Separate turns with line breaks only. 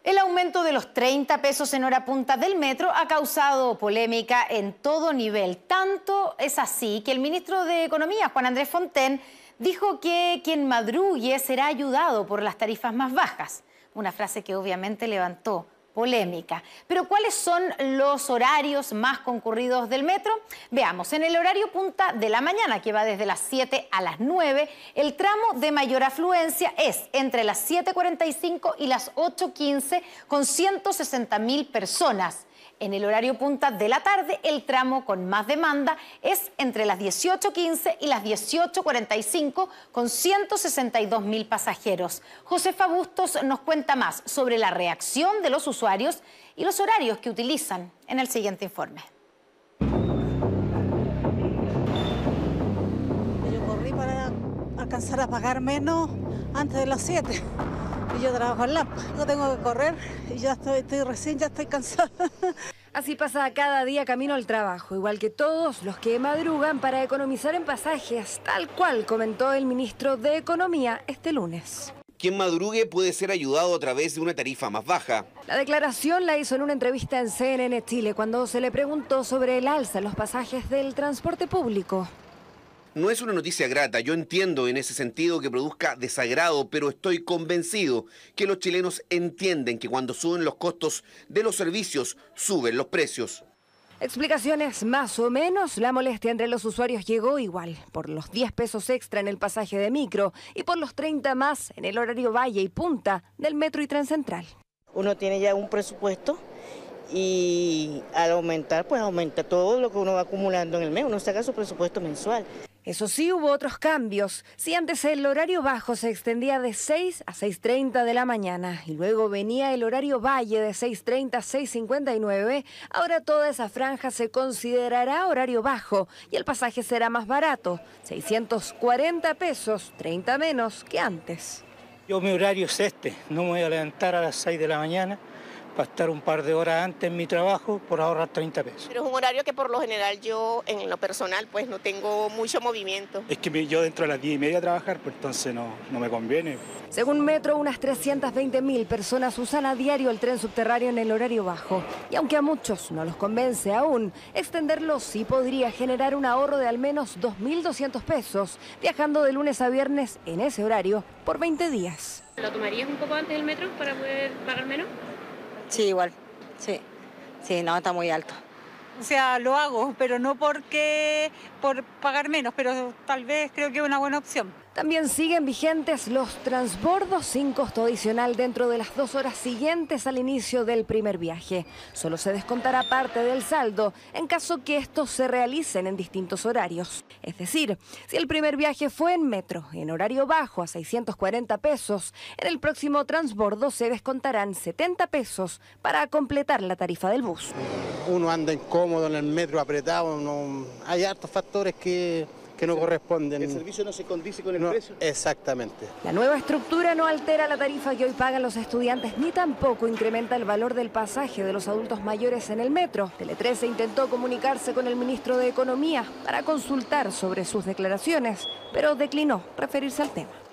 El aumento de los 30 pesos en hora punta del metro ha causado polémica en todo nivel. Tanto es así que el ministro de Economía, Juan Andrés Fontaine, dijo que quien madrugue será ayudado por las tarifas más bajas. Una frase que obviamente levantó polémica. Pero ¿cuáles son los horarios más concurridos del metro? Veamos, en el horario punta de la mañana, que va desde las 7 a las 9, el tramo de mayor afluencia es entre las 7:45 y las 8:15 con 160.000 personas. En el horario punta de la tarde, el tramo con más demanda es entre las 18:15 y las 18:45 con 162.000 pasajeros. Josefa Bustos nos cuenta más sobre la reacción de los usuarios y los horarios que utilizan en el siguiente informe.
Yo corrí para alcanzar a pagar menos antes de las 7. Y yo trabajo en Lampa, no tengo que correr y ya estoy cansada.
Así pasa cada día camino al trabajo, igual que todos los que madrugan para economizar en pasajes, tal cual comentó el ministro de Economía este lunes.
Quien madrugue puede ser ayudado a través de una tarifa más baja.
La declaración la hizo en una entrevista en CNN Chile cuando se le preguntó sobre el alza en los pasajes del transporte público.
No es una noticia grata, yo entiendo en ese sentido que produzca desagrado, pero estoy convencido que los chilenos entienden que cuando suben los costos de los servicios, suben los precios.
Explicaciones más o menos, la molestia entre los usuarios llegó igual, por los 10 pesos extra en el pasaje de micro y por los 30 más en el horario valle y punta del metro y Transcentral.
Uno tiene ya un presupuesto y al aumentar, pues aumenta todo lo que uno va acumulando en el mes, uno saca su presupuesto mensual.
Eso sí, hubo otros cambios. Si antes el horario bajo se extendía de 6 a 6:30 de la mañana y luego venía el horario valle de 6:30 a 6:59, ahora toda esa franja se considerará horario bajo y el pasaje será más barato, 640 pesos, 30 menos que antes.
Mi horario es no me voy a levantar a las 6 de la mañana para estar un par de horas antes en mi trabajo por ahorrar 30 pesos.
Pero es un horario que por lo general yo, en lo personal, pues no tengo mucho movimiento.
Es que yo dentro de las 10:30 a trabajar, pues entonces no me conviene.
Según Metro, unas 320.000 personas usan a diario el tren subterráneo en el horario bajo. Y aunque a muchos no los convence aún, extenderlo sí podría generar un ahorro de al menos 2.200 pesos, viajando de lunes a viernes en ese horario por 20 días.
¿Lo tomarías un poco antes del metro para poder pagar menos?
Sí, igual, sí, no, está muy alto.
O sea, lo hago, pero no por pagar menos, pero tal vez creo que es una buena opción.
También siguen vigentes los transbordos sin costo adicional dentro de las 2 horas siguientes al inicio del primer viaje. Solo se descontará parte del saldo en caso que estos se realicen en distintos horarios. Es decir, si el primer viaje fue en metro, en horario bajo a 640 pesos, en el próximo transbordo se descontarán 70 pesos para completar la tarifa del bus.
Uno anda incómodo en el metro apretado, hay hartos factores que no corresponden.
¿El servicio no se condice con el precio?
Exactamente.
La nueva estructura no altera la tarifa que hoy pagan los estudiantes ni tampoco incrementa el valor del pasaje de los adultos mayores en el metro. Tele 13 intentó comunicarse con el ministro de Economía para consultar sobre sus declaraciones, pero declinó referirse al tema.